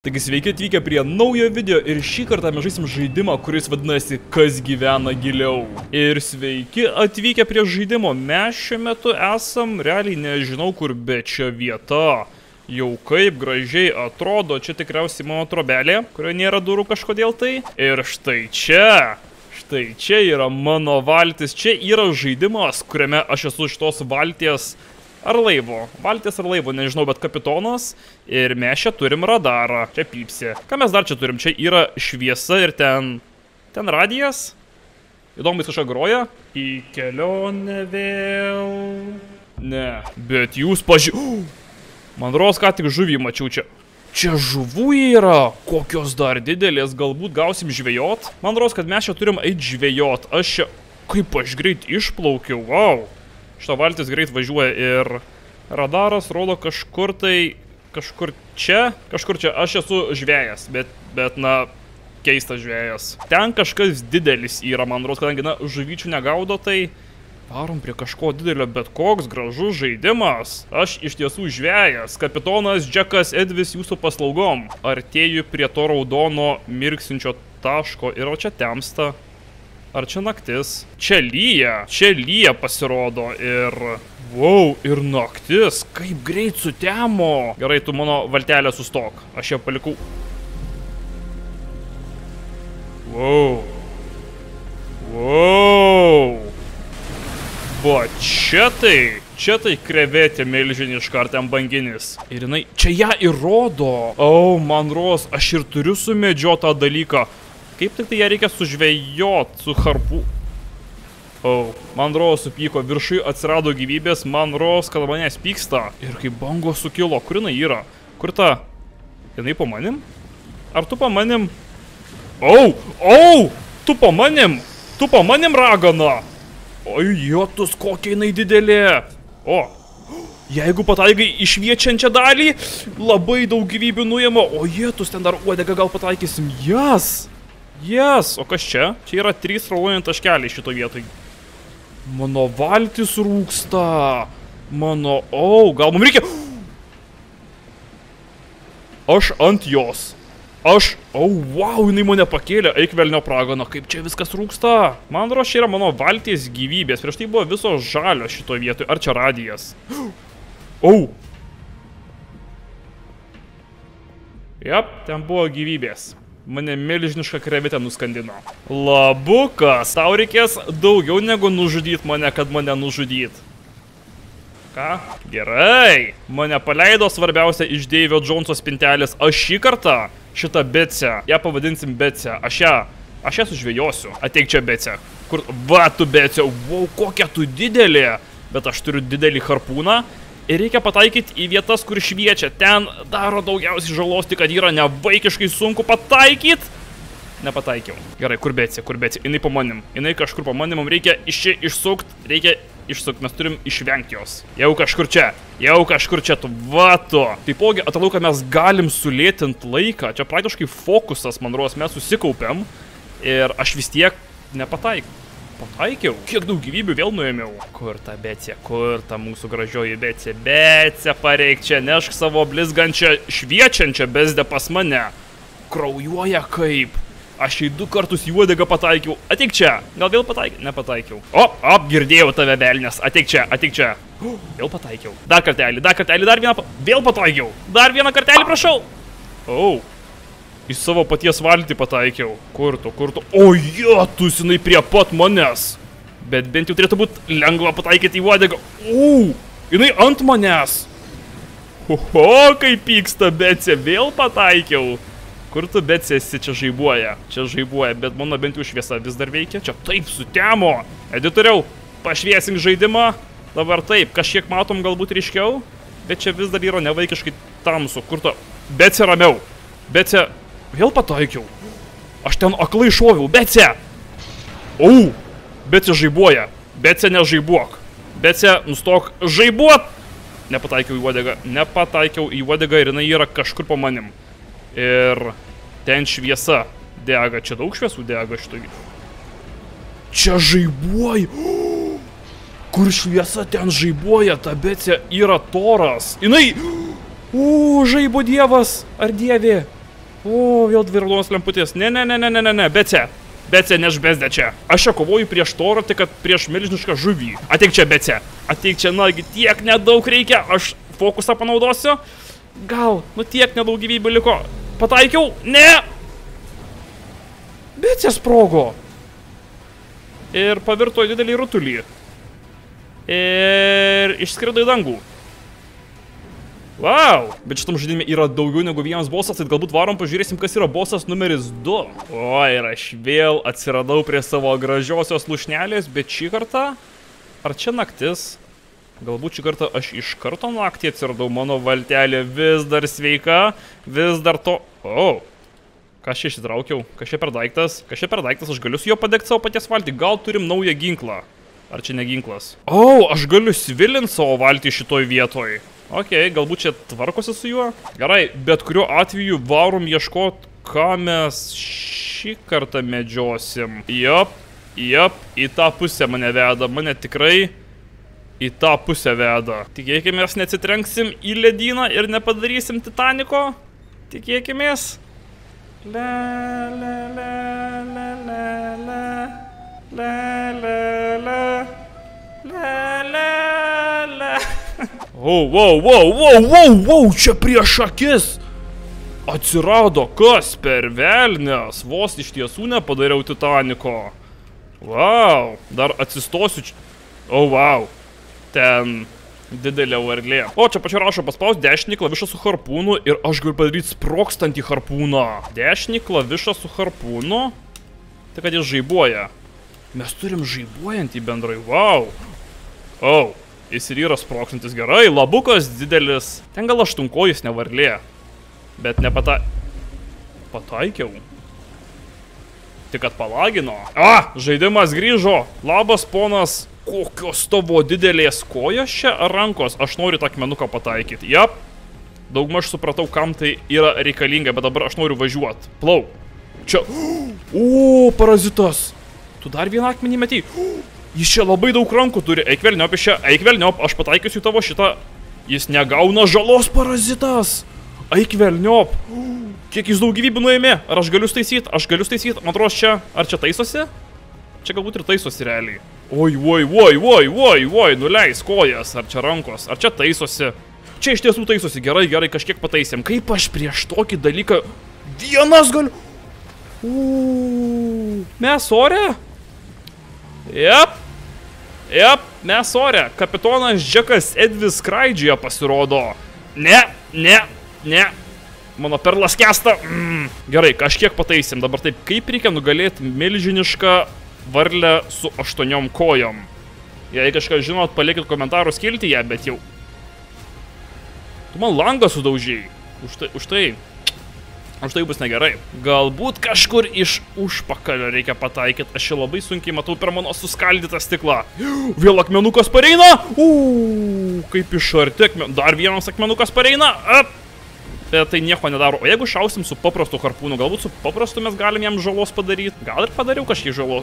Taigi sveiki atvykę prie naujo video ir šį kartą mes žaisim žaidimą, kuris vadinasi Kas gyvena giliau. Ir sveiki atvykę prie žaidimo, mes šiuo metu esam realiai nežinau kur, bet čia vieta. Jau kaip gražiai atrodo, čia tikriausiai mano trobelė, kurioje nėra durų kažkodėl tai. Ir štai čia yra mano valtis, čia yra žaidimas, kuriame aš esu šitos valties ar laivo. Valties ar laivo, nežinau, bet kapitonas. Ir mes čia turim radarą. Čia pypsė. Ką mes dar čia turim? Čia yra šviesa ir ten radijas. Įdomu, jis kažką groja. Į kelionę vėl. Ne. Bet jūs Man rodos, ką tik žuvį mačiau čia. Čia žuvų yra. Kokios dar didelės. Galbūt gausim žvejot. Man rodos, kad mes čia turim eit žvejot. Aš čia... Kaip aš greit išplaukiau. Wow. Šita valtis greit važiuoja ir radaras rodo kažkur tai, kažkur čia. Aš esu žvejas, bet na, keistas žvejas. Ten kažkas didelis yra, man rodos, kadangi, na, žuvyčių negaudo, tai varom prie kažko didelio, bet koks gražus žaidimas. Aš iš tiesų žvejas, kapitonas Džekas Edvis jūsų paslaugom. Artėju prie to raudono mirksinčio taško ir čia temsta. Ar čia naktis? Čia lyja pasirodo ir... Wow, ir naktis, kaip greit sutemo. Gerai, tu mano valtelę sustok, aš ją palikau. Wow. Va, čia tai krevetė milžiniška ar ten banginis. Ir jinai, čia ją įrodo. Man rodos, aš ir turiu sumedžiot tą dalyką. Kaip tik tai ją reikia sužvejot su harpu. Man rodos supyko, viršui atsirado gyvybės, man rodos, kad manęs pyksta. Ir kaip bangos sukilo, kur jinai yra? Kur ta? Jinai po manim? Ar tu po manim? Tu po manim? Tu po manim, ragana? Oi, jotus, kokia jinai didelė. Jeigu pataikai išviečiančią dalį, labai daug gyvybių nuėma. O jotus, ten dar uodegą gal pataikysim. O kas čia? Čia yra 3 raudoni taškeliai šito vietoj. Mano valtis rūksta. Gal mums reikia... Aš ant jos. Wow, jinai mane pakėlė. Eik velnio pragana, kaip čia viskas rūksta. Man rodos, čia yra mano valties gyvybės. Prieš tai buvo visos žalios šito vietoj. Ar čia radijas? Jep, ten buvo gyvybės. Mane milžinišką krevetę nuskandino. Labukas, tau reikės daugiau negu nužudyt mane, kad mane nužudyt. Ką? Gerai. Mane paleido svarbiausia iš Deivio Džonso spintelės. Aš šį kartą šitą Betsę, ją pavadinsim Betsę. Aš ją sužvejosiu. Ateik čia, Betsę. Kur? Va, tu Betsė. Wow, kokia tu didelė. Bet aš turiu didelį harpūną. Ir reikia pataikyti į vietas, kur šviečia. Ten daro daugiausiai žalos, tik kad yra nevaikiškai sunku pataikyti. Nepataikiau. Gerai, kur Betsė? Jinai po manim. Jinai kažkur po manim. Mums reikia išsukti. Mes turim išvengti jos. Jau kažkur čia. Tu vato. Taipogi, atrodo, kad mes galim sulėtinti laiką. Čia praktiškai fokusas, man rodos, mes susikaupiam. Ir aš vis tiek nepataikiau. Pataikiau? Kiek daug gyvybių vėl nuėmiau? Kur ta Betsė? Kur ta mūsų gražioji Betsė? Betsė, pareik čia, nešk savo blizgančią, šviečiančią bezdę pas mane. Kraujuoja kaip. Aš jai 2 kartus į uodegą pataikiau. Ateik čia. Gal vėl pataikiau? Nepataikiau. Girdėjau tave, velnės. Ateik čia. Vėl pataikiau. Dar kartelį, dar vieną. Vėl pataikiau. Dar vieną kartelį, prašau. Į savo paties valtį pataikiau. Kur tu? O, jotus, jinai prie pat manęs. Bet bent jau turėtų būti lengva pataikyti į uodegą. Jinai ant manęs. Kaip pyksta Betsė, vėl pataikiau. Kur tu, Betsė, esi? Čia žaibuoja, bet mano bent jau šviesa vis dar veikia. Čia taip sutemo. Editoriau, pašviesink žaidimą. Dabar taip, kažkiek matom galbūt ryškiau. Bet čia vis dar yra nevaikiškai tamsu. Kur tu? Betsė, ramiau. Betsė... Vėl pataikiau. Aš ten aklai šoviau. Betsė! Betsė žaibuoja. Betsė nežaibuok. Betsė, nustok žaibuot! Nepataikiau į uodegą ir jinai yra kažkur po manim. Ir ten šviesa dega. Čia daug šviesų dega šitoj. Čia žaibuoja. Kur šviesa ten žaibuoja. Ta Betsė yra Toras. Jinai... Žaibo dievas. Ar dievė? O, vėl dvi raudonos lemputės. Ne, Bece, nežbesdė čia. Aš čia kovoju prieš torą, tik kad prieš milžinišką žuvį. Ateik čia, Bece. Ateik čia, nagi, tiek nedaug reikia. Aš fokusą panaudosiu. Gal, nu tiek nedaug gyvybių liko. Pataikiau? Ne! Bece sprogo. Ir pavirto į didelį rutulį. Ir išskrido į dangų. Wow, bet šitam žaidime yra daugiau negu vienas bossas, tai galbūt varom pažiūrėsim, kas yra bossas numeris 2. O, ir aš vėl atsiradau prie savo gražiosios lūšnelės, bet šį kartą... Ar čia naktis? Galbūt šį kartą aš iš karto naktį atsiradau, mano valtelė vis dar sveika, vis dar to... O, ką aš čia išsitraukiau? Kas čia per daiktas? Aš galiu su juo padegti savo paties valtį, gal turim naują ginklą? Ar čia ne ginklas? O, aš galiu svilinti savo valtį šitoj vietoj. Ok, galbūt čia tvarkosi su juo. Gerai, bet kuriuo atveju varom ieškot, ką mes šį kartą medžiosim. Jop, į tą pusę mane veda, mane tikrai į tą pusę veda. Tikėkimės, neatsitrenksim į ledyną ir nepadarysim Titaniko. Tikėkimės. Wow, čia prieš akis atsirado kas per velnias, vos iš tiesų nepadariau Titaniko. Wow, dar atsistosiu čia. O, wow, ten didelė varlė. O, čia pačia rašo, paspaus dešinį klavišą su harpūnu ir aš galiu padaryti sprokstantį harpūną. Dešinį klavišą su harpūnu, tai kad jis žaibuoja. Mes turim žaibuojantį bendrai, wow. O, jis ir yra sprokstantis gerai, labukas didelis. Ten gal aštunkojus ne varlė, bet pataikiau. Tik kad palagino. Žaidimas grįžo. Labas, ponas. Kokios tavo didelės kojos čia ar rankos? Aš noriu tą akmenuką pataikyti. Jap. Daugmaž supratau, kam tai yra reikalinga, bet dabar aš noriu važiuoti. Plauk. Čia. O, parazitas. Tu dar vieną akmenį metei. Jis čia labai daug rankų turi. Eik velniop iš čia. Eik velniop. Aš pataikysiu tavo šitą. Jis negauna žalos, parazitas. Eik velniop. Kiek jis daug gyvybių nuėmė? Ar aš galiu staisyti? Aš galiu staisyti. Man atrodo, čia. Ar čia taisosi? Čia galbūt ir taisosi realiai. Oi, nuleis kojas. Ar čia rankos? Ar čia taisosi? Čia iš tiesų taisosi. Gerai, kažkiek pataisėm. Kaip aš prieš tokį dalyką vienas galiu? Mes ore? Jep, mes ore. Kapitonas Džekas Edvis skraidžioje pasirodo. Ne. Mano perlas kesta. Gerai, kažkiek pataisėm. Dabar taip, kaip reikia nugalėti milžinišką varlę su 8 kojom. Jei kažką žinot, palikit komentarų skiltyje, bet jau. Tu man langą sudaužiai. Už tai bus negerai. Galbūt kažkur iš užpakalio reikia pataikyti. Aš čia labai sunkiai matau per mano suskaldytą stiklą. Vėl akmenukas pareina. Kaip iš arti. Dar vienas akmenukas pareina. Bet tai nieko nedaro. O jeigu šausim su paprastu harpūnu, galbūt su paprastu mes galim jam žalos padaryti. Gal ir padariau kažkiek žalos.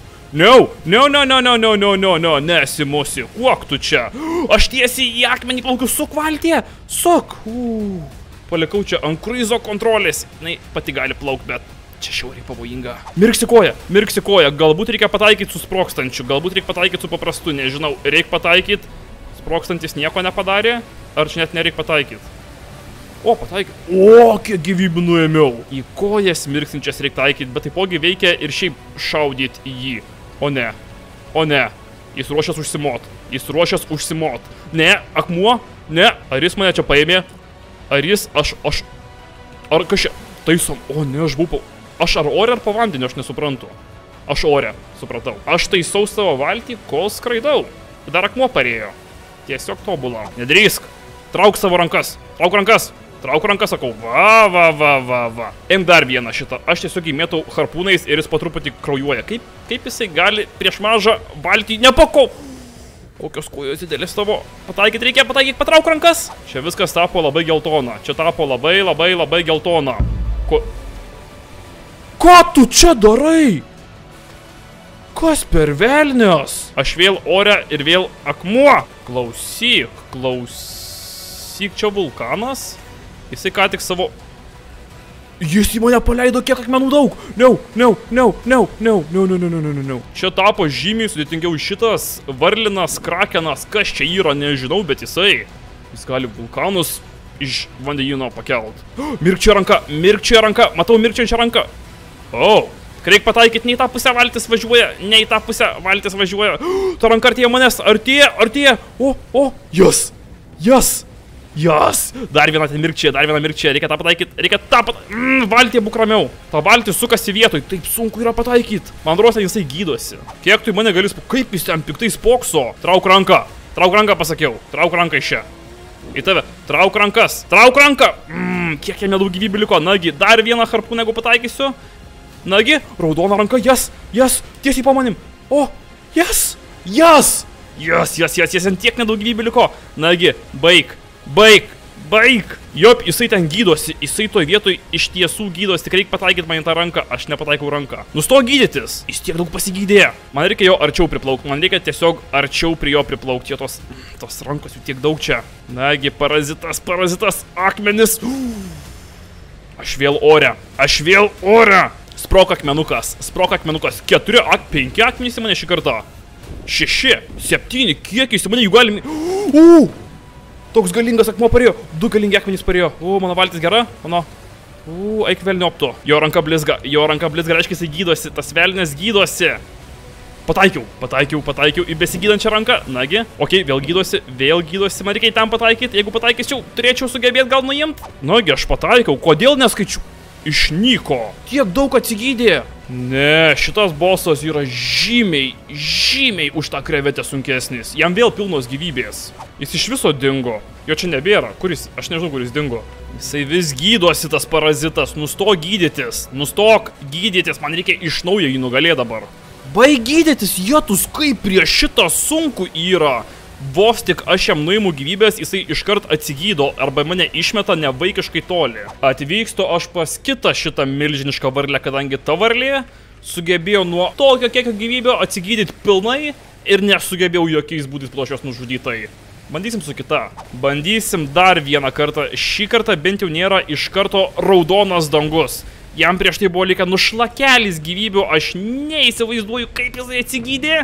No, nesimusi. Kuok tu čia? Aš tiesiai į akmenį plaukiu. Suk valtie. Suk. Palikau čia ant kruizo kontrolės. Na, pati gali plaukti, bet čia šiauriai pavojinga. Mirksi koja. Galbūt reikia pataikyti su sprokstančiu. Galbūt reikia pataikyti su paprastu. Nežinau, reikia pataikyti. Sprokstantis nieko nepadarė. Ar čia net nereikia pataikyti? O, pataikyti. Kiek gyvybių nuėmiau. Į kojas mirksinčias reikia taikyti, bet taipogi veikia ir šiaip šaudyti į jį. O ne. Jis ruošias užsimot. Ne, akmuo. Ne, ar jis mane čia paėmė? Ar jis, ar kažkaip taisom. O ne, aš buvau. Aš ar ore, ar po vandeniu, aš nesuprantu. Aš ore, supratau. Aš taisau savo valtį, kol skraidau. Dar akmuo parėjo. Tiesiog tobula. Nedrįsk. Trauk savo rankas. Trauk rankas, sakau. Va. Eim dar vieną šitą. Aš tiesiog įmėtau harpūnais ir jis po truputį kraujuoja. Kaip jisai gali prieš mažą valtį nepakau? Kokios kojos didelis tavo. Pataikyt, patrauk rankas. Čia viskas tapo labai geltona. Čia tapo labai geltona. Ką tu čia darai? Kas per velnias? Aš vėl ore ir vėl akmuo. Klausyk, čia vulkanas. Jisai ką tik savo... Jis į mane paleido kiek akmenų daug. No. Čia tapo žymiai sudėtingiau šitas varlinas, krakenas, kas čia yra, nežinau, bet jis gali vulkanus iš vandenyno pakelt. Mirkčia ranka, matau mirkčiančią ranką. Reik pataikyti, ne į tą pusę valtis važiuoja, Ta ranka artėja manęs, artėja. Yes. Dar viena mirkčia, reikia tą pataikyti, valtį būk ramiau. Ta valtis sukasi vietoj, taip sunku yra pataikyti. Man rosa, jisai gydosi. Kiek tu į mane gali, kaip jis ten piktai spokso. Trauk ranką pasakiau, trauk ranką iš čia. Į tave, trauk ranką. Kiek jam nedaug gyvybių liko, nagi, dar vieną harpūną, jeigu pataikysiu. Nagi, raudona ranka, yes, tiesiai po manim. Yes, ant tiek nedaug gyvybių liko. Nagi, baig. Jop, jisai ten gydosi, jisai toj vietoj iš tiesų gydosi, tik reikia pataikyti man į tą ranką, aš nepataikau ranką. Nustok gydytis, jis tiek daug pasigydė. Man reikia jo arčiau priplaukti, man reikia tiesiog arčiau prie jo priplaukti, jo tos rankos jų tiek daug čia. Nagi, parazitas, akmenis. Aš vėl ore. Sprok akmenukas, 4, 5 akmenys į mane šį kartą. 6, 7, kiek jis į mane jų galim... Toks galingas akmuo parėjo, 2 galingi akmenys parėjo. Mano valtis gera, eik velniopto. Jo ranka blizga, reiškia jisai gydosi, tas velnės gydosi. Pataikiau į besigydančią ranką, nagi. Vėl gydosi, man reikia į ten pataikyti, jeigu pataikysiu, turėčiau sugebėti gal nuimti. Nagi, aš pataikau, kodėl neskaičiu? Išnyko. Tiek daug atsigydė. Ne, šitas bossas yra žymiai už tą krevetę sunkesnis. Jam vėl pilnos gyvybės. Jis iš viso dingo. Jo čia nebėra. Kuris? Aš nežinau, kuris dingo. Jisai vis gydosi tas parazitas. Nustok gydytis. Man reikia iš naujo jį nugalėti dabar. Baig gydytis, jėtus, kaip prieš šitą sunku yra. Vos tik aš jam nuimu gyvybės, jisai iškart atsigydo arba mane išmeta nevaikiškai toli. Atvykstu aš pas kitą šitą milžinišką varlę, kadangi ta varlė sugebėjo nuo tokio kiekio gyvybio atsigydyti pilnai ir nesugebėjau jokiais būdais plošios nužudytai. Bandysim su kita. Bandysim dar vieną kartą. Šį kartą bent jau nėra iš karto raudonas dangus. Jam prieš tai buvo likę nušlakelis gyvybių, aš neįsivaizduoju, kaip jisai atsigydė.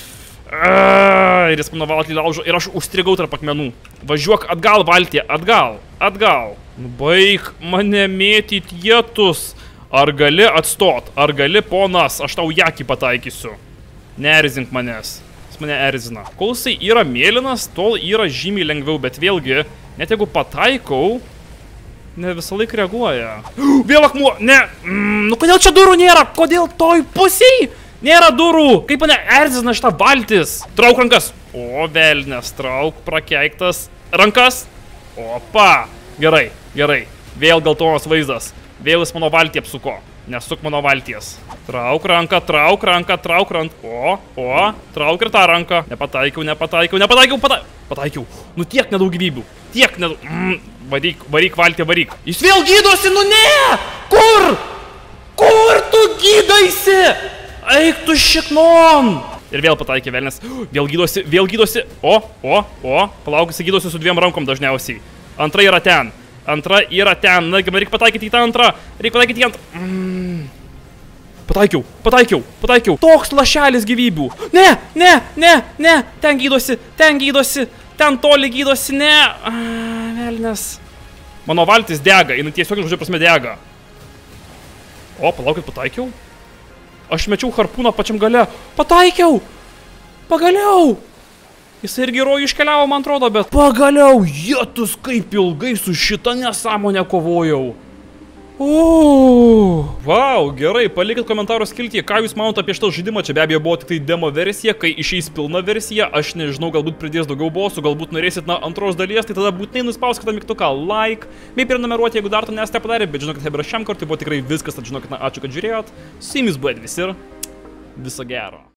Ir jis mano valtį laužo ir aš užstrigau tarp akmenų. Važiuok atgal, valtė, atgal. Baig mane mėtyt jėtus. Ar gali atstot, ar gali ponas, aš tau jakį pataikysiu. Neerzink manęs, jis mane erzina. Kol jisai yra mėlynas, tol yra žymiai lengviau, bet vėlgi, net jeigu pataikau, ne visą laiką reaguoja. Vėl akmuo, ne, kodėl čia durų nėra, kodėl toj pusiai? Nėra durų! Kaip mane erzina šitą valtis? Trauk rankas! Velnes, trauk prakeiktas rankas! Opa! Gerai. Vėl geltonas vaizdas. Vėl jis mano valtį apsuko. Nesuk mano valties. Trauk ranką. Trauk ir tą ranką. Nepataikiau. Pataikiau. Tiek nedaug gyvybių. Varyk, valtė, varyk. Jis vėl gydosi, ne! Kur tu gydaisi? Eik tu šiknon! Ir vėl pataikė velnes. Vėl gydosi. Palauk, jis gydosi su 2 rankom dažniausiai. Antra yra ten. Nagi, man reikia pataikyti į tą antrą. Pataikiau. Toks lašelis gyvybių. Ne. Ten gydosi. Ten toli gydosi, ne. Velnes. Mano valtis dega, jinai tiesiog žodžio prasme dega. Palaukit, pataikiau. Aš mečiau harpūną pačiam gale. Pataikiau! Pagaliau! Jis irgi rojų iškeliavo, man atrodo, bet... Pagaliau! Jėtus, kaip ilgai su šitą nesąmonę kovojau. Vau, gerai, palikit komentarų skiltyje, ką jūs manote apie šitą žaidimą. Čia be abejo buvo tik tai demo versija, kai išeis pilna versija. Aš nežinau, galbūt pridės daugiau bossų, galbūt norėsit antros dalies, tai tada būtinai nuspauskite mygtuką like, bei prenumeruoti, jeigu dar to nesate padarę, bet žinokit, hebra šiam kartui buvo tikrai viskas, tad žinokit, ačiū, kad žiūrėjot. Su jumis buvo Edvis ir viso gero.